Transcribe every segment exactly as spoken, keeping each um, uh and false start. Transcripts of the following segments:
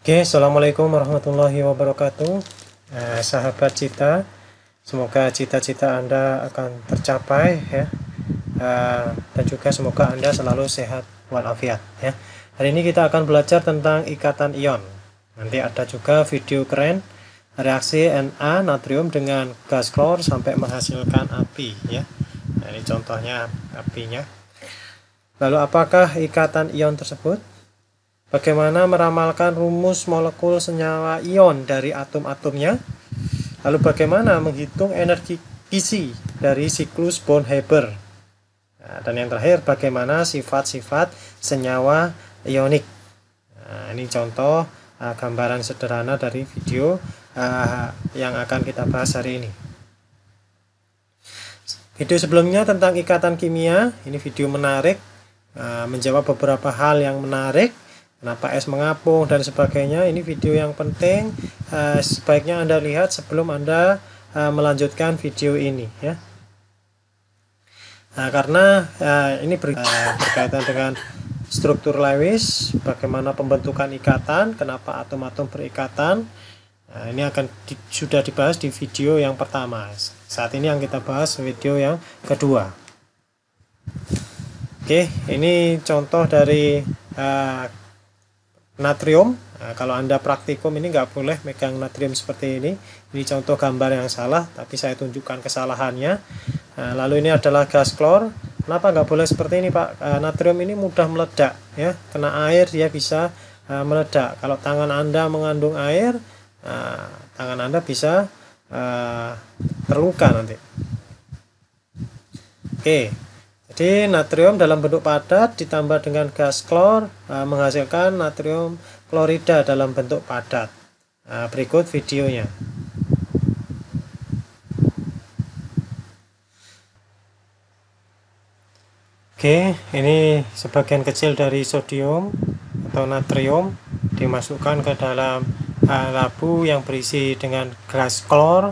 Oke, assalamualaikum warahmatullahi wabarakatuh. Eh, sahabat Cita, semoga cita-cita Anda akan tercapai ya, eh, dan juga semoga Anda selalu sehat walafiat ya. Hari ini kita akan belajar tentang ikatan ion. Nanti ada juga video keren reaksi Na natrium dengan gas klor sampai menghasilkan api ya. Nah, ini contohnya apinya. Lalu apakah ikatan ion tersebut? Bagaimana meramalkan rumus molekul senyawa ion dari atom-atomnya? Lalu bagaimana menghitung energi isi dari siklus Born-Haber? Nah, dan yang terakhir, bagaimana sifat-sifat senyawa ionik? Nah, ini contoh uh, gambaran sederhana dari video uh, yang akan kita bahas hari ini. Video sebelumnya tentang ikatan kimia, ini video menarik, uh, menjawab beberapa hal yang menarik. Kenapa es mengapung dan sebagainya. Ini video yang penting, uh, sebaiknya Anda lihat sebelum Anda uh, melanjutkan video ini ya. Nah, karena uh, ini ber, uh, berkaitan dengan struktur Lewis, bagaimana pembentukan ikatan, kenapa atom-atom berikatan. Nah, ini akan di, sudah dibahas di video yang pertama. Saat ini yang kita bahas video yang kedua. Oke, ini contoh dari uh, natrium. Nah, kalau Anda praktikum ini nggak boleh megang natrium seperti ini. Ini contoh gambar yang salah, tapi saya tunjukkan kesalahannya. Nah, lalu ini adalah gas klor. Kenapa nggak boleh seperti ini, Pak? Uh, natrium ini mudah meledak, ya. Kena air dia bisa uh, meledak. Kalau tangan Anda mengandung air, uh, tangan Anda bisa uh, terluka nanti. Oke. Jadi natrium dalam bentuk padat ditambah dengan gas klor uh, menghasilkan natrium klorida dalam bentuk padat. Uh, berikut videonya. Oke, ini sebagian kecil dari sodium atau natrium dimasukkan ke dalam uh, labu yang berisi dengan gas klor.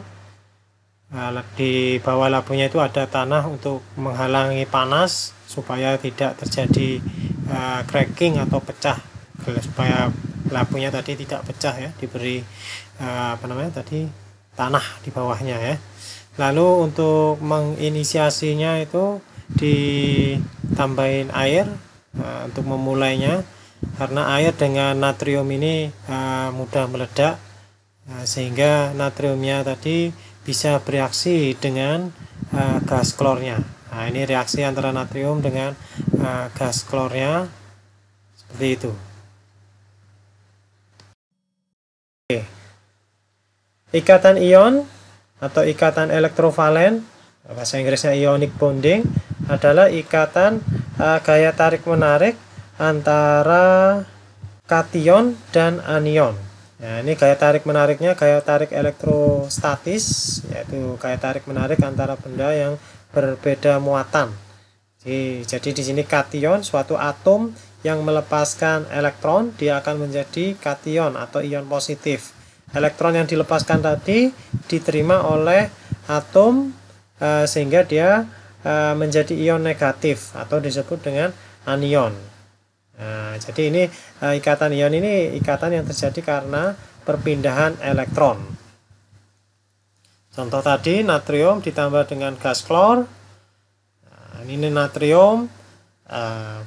Di bawah labunya itu ada tanah untuk menghalangi panas supaya tidak terjadi uh, cracking atau pecah, supaya labunya tadi tidak pecah ya, diberi uh, apa namanya tadi tanah di bawahnya ya. Lalu untuk menginisiasinya itu ditambahin air uh, untuk memulainya, karena air dengan natrium ini uh, mudah meledak, uh, sehingga natriumnya tadi bisa bereaksi dengan uh, gas klornya. Nah, ini reaksi antara natrium dengan uh, gas klornya seperti itu. Oke. Ikatan ion atau ikatan elektrovalen, bahasa Inggrisnya ionic bonding, adalah ikatan uh, gaya tarik menarik antara kation dan anion. Nah, ini gaya tarik menariknya gaya tarik elektrostatis, yaitu gaya tarik menarik antara benda yang berbeda muatan. Jadi, jadi di sini kation, suatu atom yang melepaskan elektron, dia akan menjadi kation atau ion positif. Elektron yang dilepaskan tadi diterima oleh atom eh, sehingga dia eh, menjadi ion negatif atau disebut dengan anion. Nah, jadi ini uh, ikatan ion ini ikatan yang terjadi karena perpindahan elektron. Contoh tadi natrium ditambah dengan gas klor. Nah, ini natrium. Uh,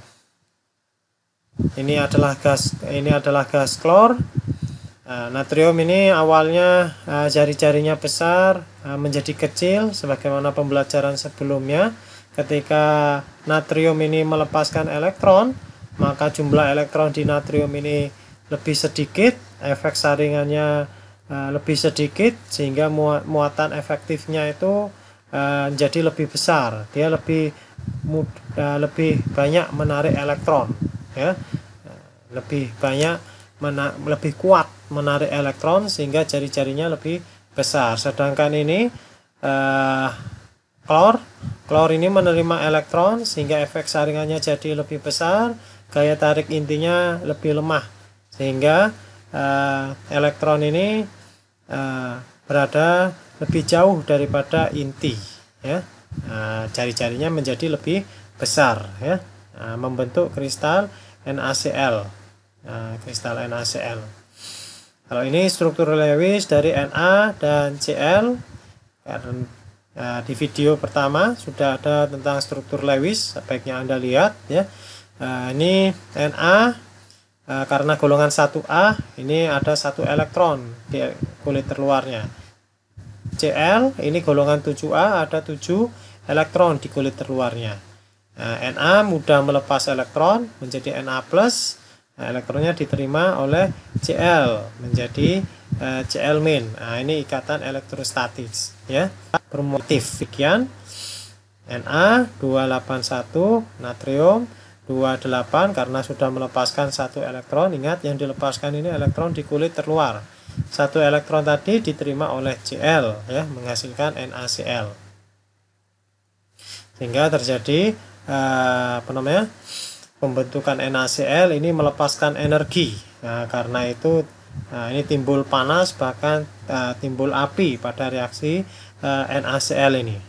ini adalah gas. Ini adalah gas klor. Uh, natrium ini awalnya uh, jari-jarinya besar uh, menjadi kecil, sebagaimana pembelajaran sebelumnya. Ketika natrium ini melepaskan elektron, maka jumlah elektron di natrium ini lebih sedikit, efek saringannya uh, lebih sedikit, sehingga muatan efektifnya itu uh, jadi lebih besar. Dia lebih uh, lebih banyak menarik elektron, ya, lebih banyak mena lebih kuat menarik elektron sehingga jari-jarinya lebih besar. Sedangkan ini uh, klor, klor ini menerima elektron sehingga efek saringannya jadi lebih besar. Gaya tarik intinya lebih lemah sehingga uh, elektron ini uh, berada lebih jauh daripada inti ya. Uh, jari-jarinya menjadi lebih besar ya, uh, membentuk kristal NaCl, uh, kristal NaCl. Kalau ini struktur Lewis dari Na dan Cl, karena nah, di video pertama sudah ada tentang struktur Lewis, sebaiknya Anda lihat ya. Nah, ini Na, nah, karena golongan satu A, ini ada satu elektron di kulit terluarnya. Cl, ini golongan tujuh A, ada tujuh elektron di kulit terluarnya. Nah, Na mudah melepas elektron menjadi Na plus. Nah, elektronnya diterima oleh Cl menjadi uh, Cl min. Nah, ini ikatan elektrostatis ya. Bermotif sekian. Na dua delapan satu, natrium dua puluh delapan karena sudah melepaskan satu elektron. Ingat, yang dilepaskan ini elektron di kulit terluar. Satu elektron tadi diterima oleh Cl ya, menghasilkan NaCl. Sehingga terjadi uh, apa namanya? pembentukan NaCl ini melepaskan energi. Nah, karena itu nah, ini timbul panas, bahkan uh, timbul api pada reaksi uh, NaCl ini.